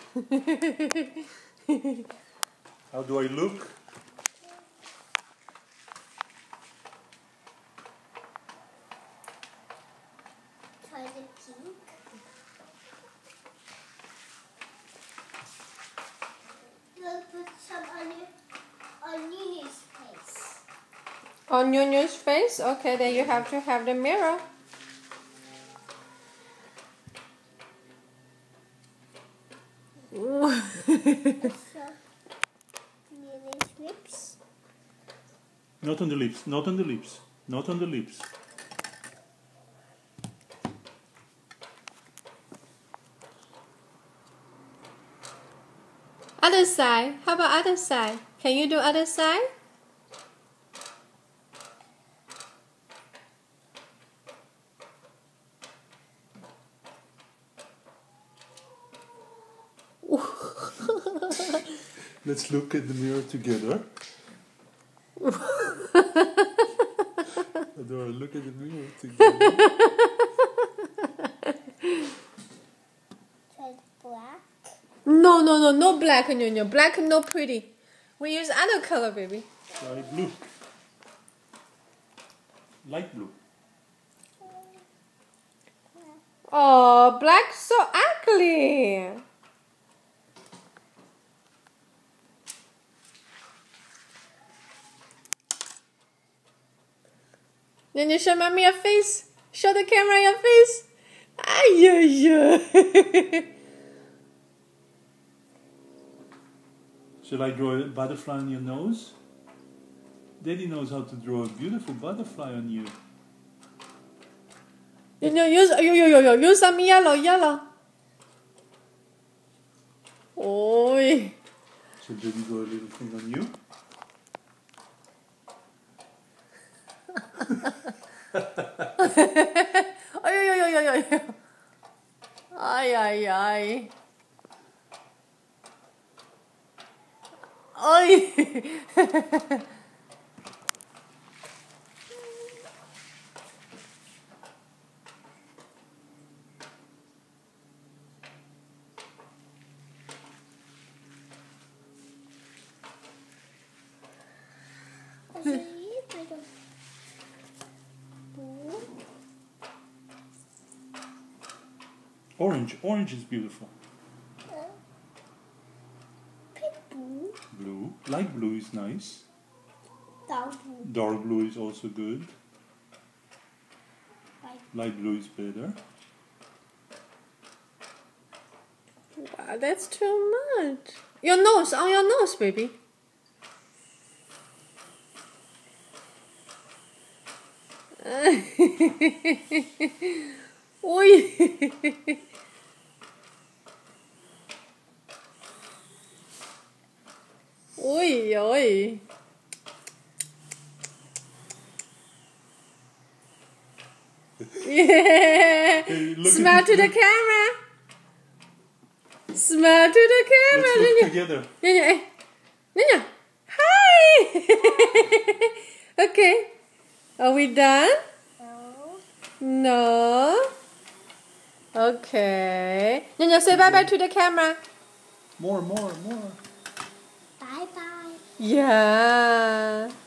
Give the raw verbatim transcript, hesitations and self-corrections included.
How do I look? Try the pink. Let's put some on your, on Nini's face. On Nun's face? Okay, then you have to have the mirror. Also, Nini's lips. Not on the lips, not on the lips, not on the lips. Other side. How about other side? Can you do other side? Let's look at the mirror together. Adora, look at the mirror together. Try the black. No, no, no, no black, Nuno. Black, no pretty. We use other color, baby. Try blue. Light blue. Oh, black so ugly. Then you show mommy your face. Show the camera your face. Ay, ay, ay. Shall I draw a butterfly on your nose? Daddy knows how to draw a beautiful butterfly on you. You know, use yo yo yo yo use some yellow yellow. Oi. Shall Daddy draw a little thing on you? Ay yo yo yo yo yo. Ay ay ay. Ay. Also, you try the blue. Orange, orange is beautiful. Uh, pink blue. Blue, light blue is nice. Dark blue. Dark blue is also good. Like Light blue is better. Wow, that's too much. Your nose, on your nose, baby. Oi. Oi, oi. Yeah. Hey, look Smile at to the look- camera. Smile to the camera. Let's look Nina. together. Nina, eh. Nina. Hi. Okay. Are we done? no. No. Okay. Nina, say bye bye to the camera. More, more, more. Bye bye. Yeah.